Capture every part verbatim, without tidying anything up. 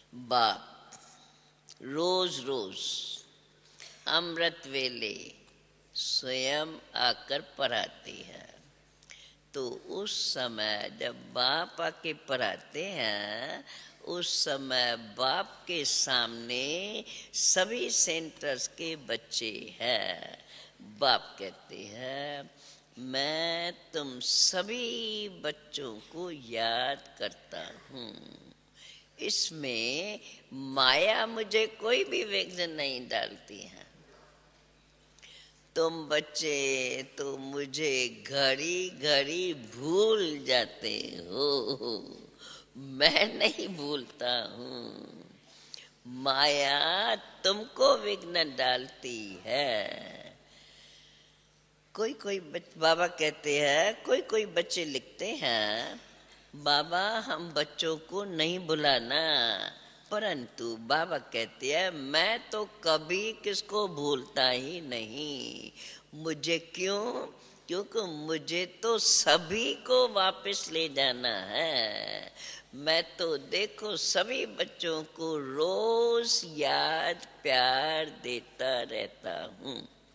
बाप रोज रोज अमृत वेले स्वयं आकर पढ़ाते हैं। तो उस समय जब बाप आके पढ़ाते हैं, उस समय बाप के सामने सभी सेंटर्स के बच्चे हैं। बाप कहते हैं, मैं तुम सभी बच्चों को याद करता हूँ। इसमें माया मुझे कोई भी विघ्न नहीं डालती है। तुम बच्चे तो मुझे घड़ी घड़ी भूल जाते हो, मैं नहीं भूलता हूँ। माया तुमको विघ्न डालती है। कोई कोई बाबा कहते हैं, कोई कोई बच्चे लिखते हैं, बाबा हम बच्चों को नहीं बुलाना, परंतु बाबा कहते हैं मैं तो कभी किसको भूलता ही नहीं। मुझे क्यों? क्योंकि मुझे तो सभी को वापस ले जाना है। मैं तो देखो सभी बच्चों को रोज याद प्यार देता रहता हूँ।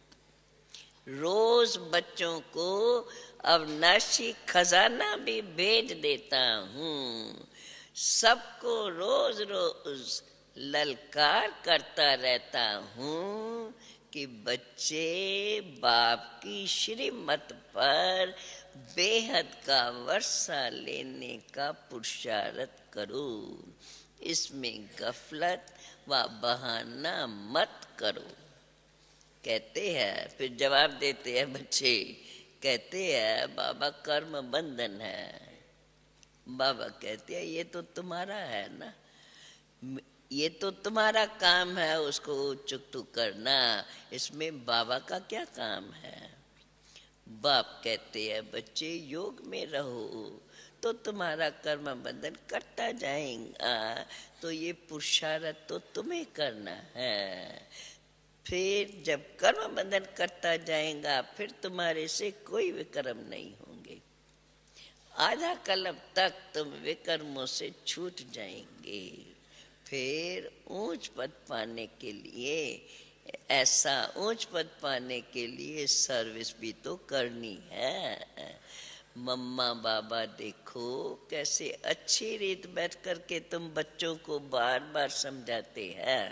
रोज बच्चों को अविनाशी खजाना भी भेज देता हूँ। सबको रोज रोज ललकार करता रहता हूँ कि बच्चे बाप की श्रीमत पर बेहद का वर्षा लेने का पुरुषार्थ करो। इसमें गफलत व बहाना मत करो। कहते हैं, फिर जवाब देते हैं बच्चे, कहते हैं बाबा कर्म बंधन है। बाबा कहते हैं ये तो तुम्हारा है ना, ये तो तुम्हारा काम है उसको चुकतू करना, इसमें बाबा का क्या काम है। बाप कहते हैं बच्चे योग में रहो तो तुम्हारा कर्म बंधन करता जाएगा, तो ये पुरुषार्थ तो तुम्हें करना है। फिर जब कर्म बंधन करता जाएगा फिर तुम्हारे से कोई विकर्म नहीं होंगे। आधा कल्प तक तुम विकर्मों से छूट जाएंगे। फिर ऊंच पद पाने के लिए, ऐसा ऊंच पद पाने के लिए सर्विस भी तो करनी है। मम्मा बाबा देखो कैसे अच्छी रीत बैठ करके तुम बच्चों को बार बार समझाते हैं।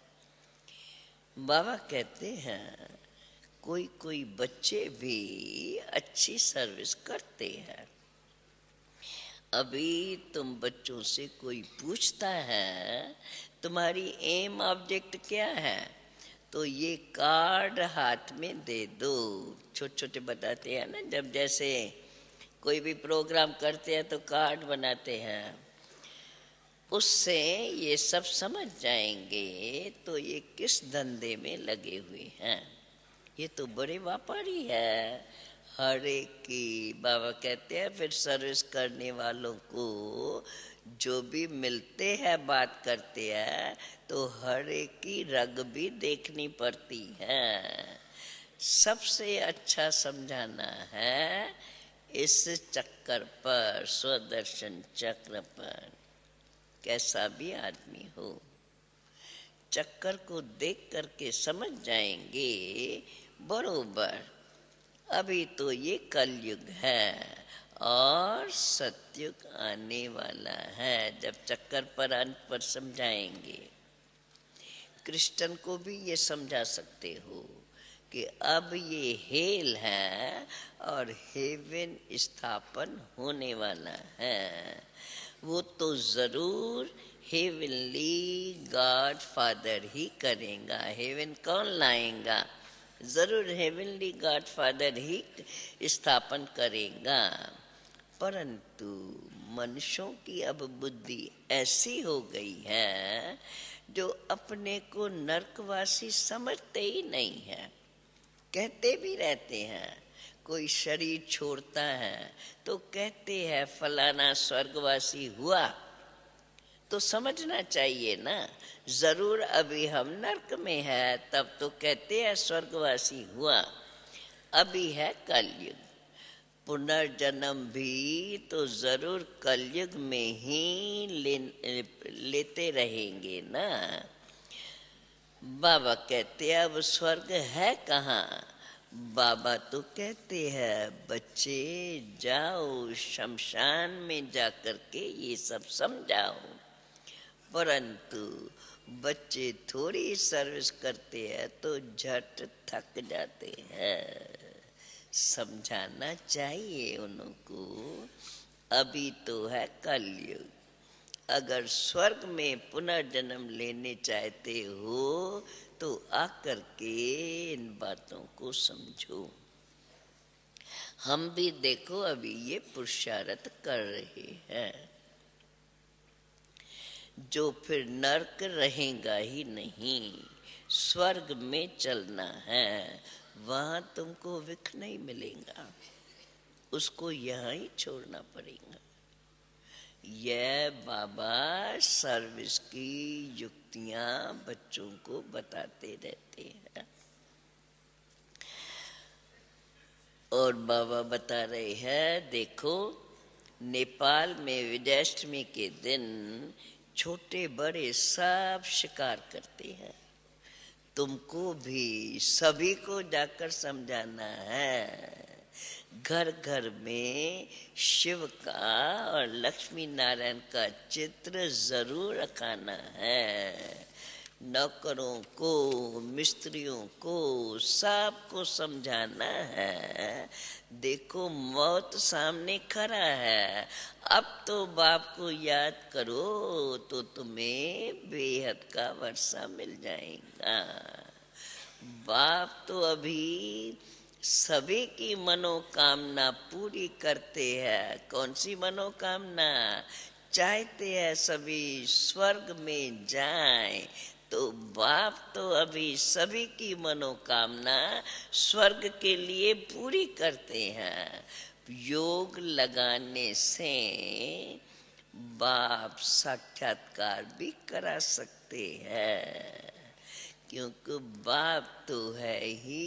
बाबा कहते हैं कोई कोई बच्चे भी अच्छी सर्विस करते हैं। अभी तुम बच्चों से कोई पूछता है तुम्हारी एम ऑब्जेक्ट क्या है, तो ये कार्ड हाथ में दे दो। छोटे छोटे बताते हैं ना, जब जैसे कोई भी प्रोग्राम करते हैं तो कार्ड बनाते हैं, उससे ये सब समझ जाएंगे तो ये किस धंधे में लगे हुए हैं। ये तो बड़े व्यापारी है। हर एक की बाबा कहते हैं फिर सर्विस करने वालों को जो भी मिलते हैं बात करते हैं तो हर एक की रग भी देखनी पड़ती है। सबसे अच्छा समझाना है इस चक्कर पर, स्वदर्शन चक्र पर। कैसा भी आदमी हो, चक्कर को देख करके समझ जाएंगे बरोबर अभी तो ये कलयुग है और सतयुग आने वाला है। जब चक्कर पर अंत पर समझाएंगे, कृष्ण को भी ये समझा सकते हो कि अब ये हेल है और हेवन स्थापन होने वाला है। वो तो जरूर हेवनली गॉड फादर ही करेगा। हेवन कौन लाएगा? जरूर हेवनली गॉड फादर ही स्थापन करेगा। परंतु मनुष्यों की अब बुद्धि ऐसी हो गई है जो अपने को नरकवासी समझते ही नहीं है। कहते भी रहते हैं, कोई शरीर छोड़ता है तो कहते हैं फलाना स्वर्गवासी हुआ, तो समझना चाहिए ना, जरूर अभी हम नरक में है तब तो कहते हैं स्वर्गवासी हुआ। अभी है कलयुग, पुनर्जन्म भी तो जरूर कलयुग में ही ले, लेते रहेंगे ना। बाबा कहते हैं अब स्वर्ग है कहाँ। बाबा तो कहते हैं बच्चे जाओ शमशान में जाकर के ये सब समझाओ, परंतु बच्चे थोड़ी सर्विस करते हैं तो झट थक जाते हैं। समझाना चाहिए उनको, अभी तो है कलयुग। अगर स्वर्ग में पुनर्जन्म लेने चाहते हो तो आकर के इन बातों को समझो। हम भी देखो अभी ये पुरुषार्थ कर रहे हैं, जो फिर नरक रहेगा ही नहीं, स्वर्ग में चलना है, वहां तुमको विख नहीं मिलेगा, उसको यहाँ ही छोड़ना पड़ेगा। यह बाबा सर्विस की युक्तियां बच्चों को बताते रहते हैं। और बाबा बता रहे हैं देखो नेपाल में विजयाष्टमी के दिन छोटे बड़े सब शिकार करते हैं। तुमको भी सभी को जाकर समझाना है। घर घर में शिव का और लक्ष्मी नारायण का चित्र जरूर रखाना है। नौकरों को, मिस्त्रियों को, सबको समझाना है देखो मौत सामने खड़ा है, अब तो बाप को याद करो तो तुम्हें बेहद का वर्षा मिल जाएगा। बाप तो अभी सभी की मनोकामना पूरी करते हैं। कौन सी मनोकामना? चाहते हैं सभी स्वर्ग में जाएं, तो बाप तो अभी सभी की मनोकामना स्वर्ग के लिए पूरी करते हैं। योग लगाने से बाप साक्षात्कार भी करा सकते हैं, क्योंकि बाप तो है ही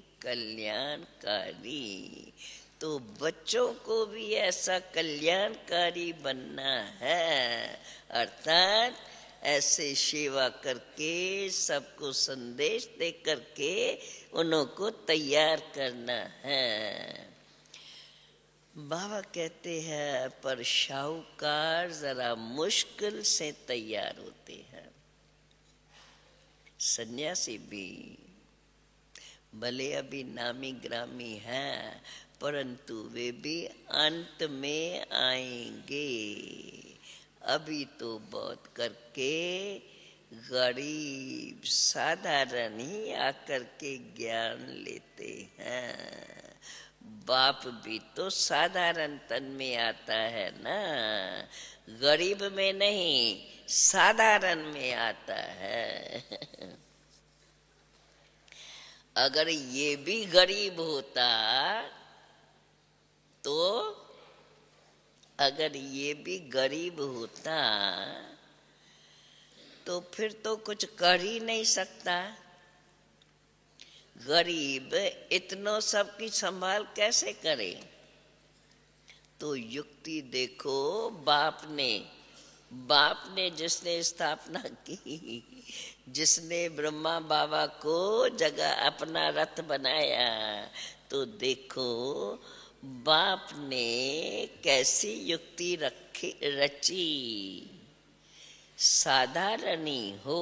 कल्याणकारी। तो बच्चों को भी ऐसा कल्याणकारी बनना है, अर्थात ऐसे सेवा करके सबको संदेश दे करके उनको तैयार करना है। बाबा कहते हैं पर शाहूकार जरा मुश्किल से तैयार होते हैं। सन्यासी भी भले अभी नामी ग्रामी हैं, परंतु वे भी अंत में आएंगे। अभी तो बहुत करके गरीब साधारण ही आकर के ज्ञान लेते हैं। बाप भी तो साधारण तन में आता है ना, गरीब में नहीं, साधारण में आता है। अगर ये भी गरीब होता तो अगर ये भी गरीब होता तो फिर तो कुछ कर ही नहीं सकता। गरीब इतनो सबकी संभाल कैसे करे? तो युक्ति देखो बाप ने बाप ने जिसने स्थापना की, जिसने ब्रह्मा बाबा को जगह अपना रथ बनाया, तो देखो बाप ने कैसी युक्ति रखी रची। साधारणी हो,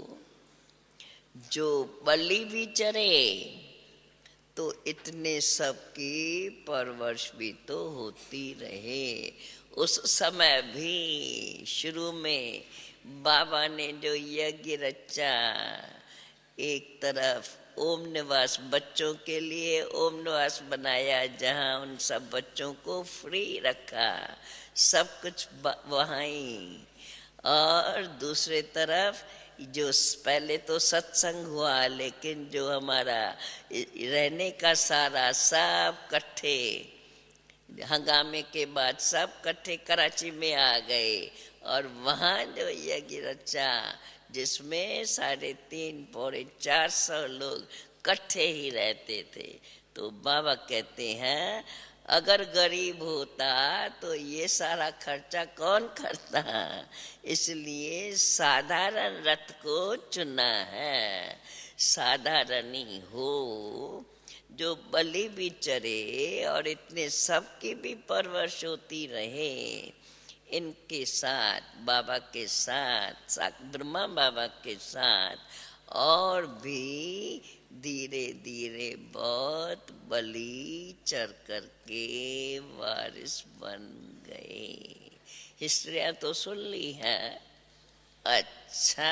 जो बलि भी चरे तो इतने सबकी परवरिश भी तो होती रहे। उस समय भी शुरू में बाबा ने जो यज्ञ रचा, एक तरफ ओम निवास बच्चों के लिए ओम निवास बनाया, जहाँ उन सब बच्चों को फ्री रखा, सब कुछ वहाँ ही, और दूसरे तरफ जो पहले तो सत्संग हुआ, लेकिन जो हमारा रहने का सारा सब इकट्ठे हंगामे के बाद सब इकट्ठे कराची में आ गए, और वहाँ जो यज्ञ रचा जिसमें साढ़े तीन पौने चार सौ लोग इकट्ठे ही रहते थे। तो बाबा कहते हैं अगर गरीब होता तो ये सारा खर्चा कौन करता, इसलिए साधारण रथ को चुना है। साधारण ही हो, जो बलि भी चरे और इतने सबकी भी परवरिश होती रहे। इनके साथ, बाबा के साथ, साथ ब्रह्मा बाबा के साथ और भी धीरे धीरे बहुत बलि चर करके वारिस बन गए। हिस्ट्रियाँ तो सुन ली है। अच्छा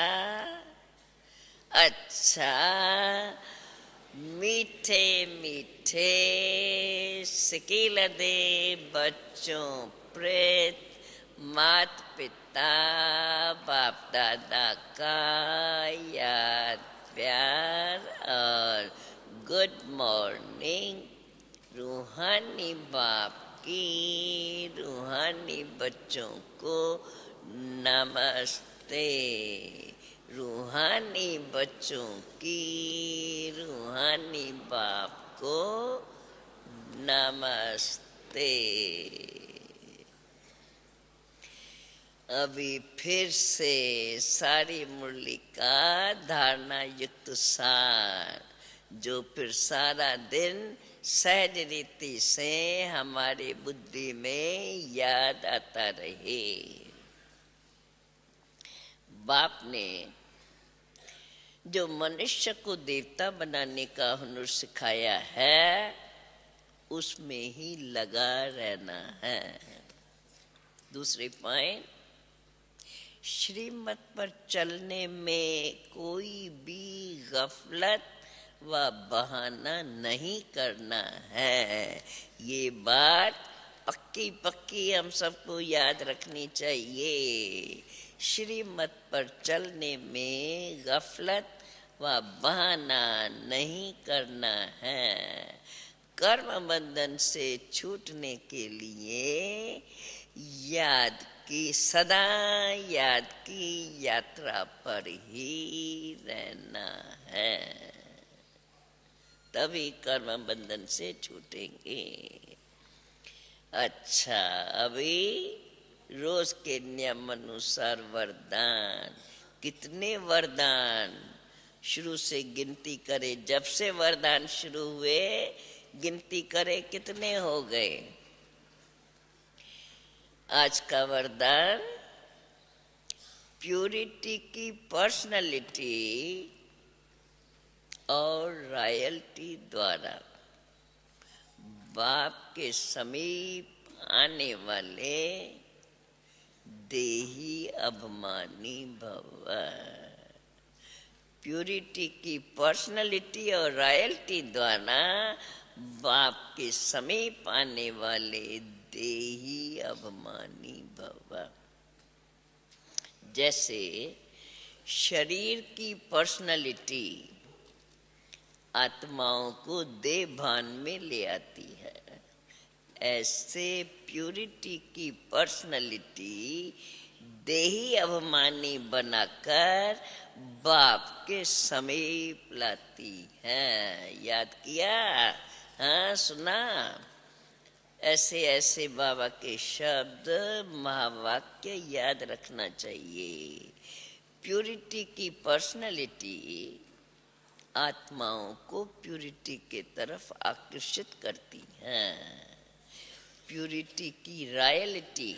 अच्छा, मीठे मीठे सिकीलदे बच्चों प्रेत मात पिता बाप दादा का याद प्यार और गुड मॉर्निंग। रूहानी बाप की रूहानी बच्चों को नमस्ते। रूहानी बच्चों की रूहानी बाप को नमस्ते। अभी फिर से सारी मुरली का धारणा युक्त सार, जो फिर सारा दिन सहज रीति से हमारे बुद्धि में याद आता रहे। बाप ने जो मनुष्य को देवता बनाने का हुनर सिखाया है, उसमें ही लगा रहना है। दूसरे पॉइंट, श्रीमत पर चलने में कोई भी गफलत व बहाना नहीं करना है। ये बात पक्की पक्की हम सबको याद रखनी चाहिए। श्रीमत पर चलने में गफलत व बहाना नहीं करना है। कर्म बंधन से छूटने के लिए याद की, सदा याद की यात्रा पर ही रहना है, तभी कर्म बंधन से छूटेंगे। अच्छा, अभी रोज के नियम अनुसार वरदान, कितने वरदान शुरू से गिनती करे। जब से वरदान शुरू हुए गिनती करे कितने हो गए। आज का वरदान प्यूरिटी की पर्सनालिटी और रॉयल्टी द्वारा बाप के समीप आने वाले देही अभिमानी भव। प्यूरिटी की पर्सनालिटी और रॉयल्टी द्वारा बाप के समीप आने वाले देही अभिमानी भव। जैसे शरीर की पर्सनालिटी आत्माओं को देह भान में ले आती है, ऐसे प्यूरिटी की पर्सनालिटी देही अभिमानी बनाकर बाप के समीप लाती है। याद किया? हाँ, सुना? ऐसे ऐसे बाबा के शब्द महावाक्य याद रखना चाहिए। प्यूरिटी की पर्सनालिटी आत्माओं को प्यूरिटी के तरफ आकर्षित करती है। प्यूरिटी की रॉयल्टी,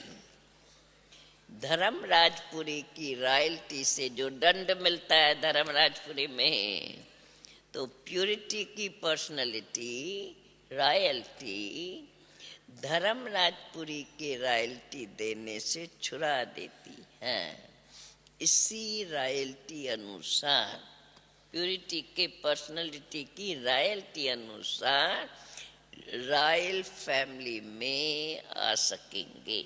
धर्मराजपुरी की रॉयल्टी से जो दंड मिलता है धर्मराजपुरी में, तो प्यूरिटी की पर्सनालिटी रॉयल्टी धर्मराजपुरी के रॉयल्टी देने से छुड़ा देती है। इसी रॉयल्टी अनुसार, प्यूरिटी के पर्सनालिटी की रॉयल्टी अनुसार रॉयल फैमिली में आ सकेंगे।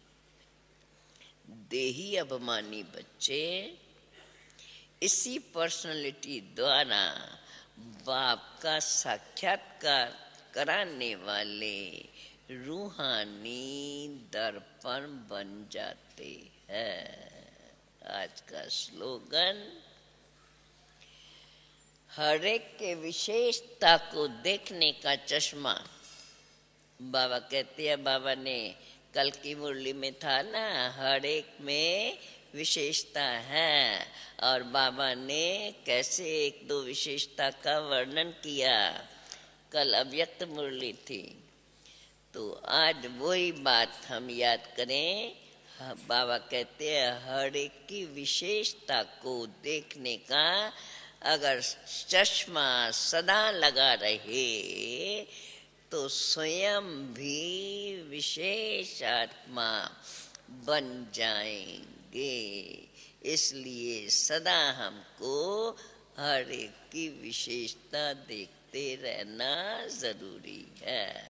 देही अभिमानी बच्चे इसी पर्सनालिटी द्वारा बाप का साक्षात्कार कराने वाले रूहानी दर्पण बन जाते हैं। आज का स्लोगन, हर एक के विशेषता को देखने का चश्मा बाबा कहते हैं, बाबा ने कल की मुरली में था ना, हर एक में विशेषता है, और बाबा ने कैसे एक दो विशेषता का वर्णन किया। कल अव्यक्त मुरली थी, तो आज वही बात हम याद करें। हाँ, बाबा कहते हैं हर एक की विशेषता को देखने का अगर चश्मा सदा लगा रहे तो स्वयं भी विशेष आत्मा बन जाएंगे। इसलिए सदा हमको हर एक की विशेषता देखते रहना जरूरी है।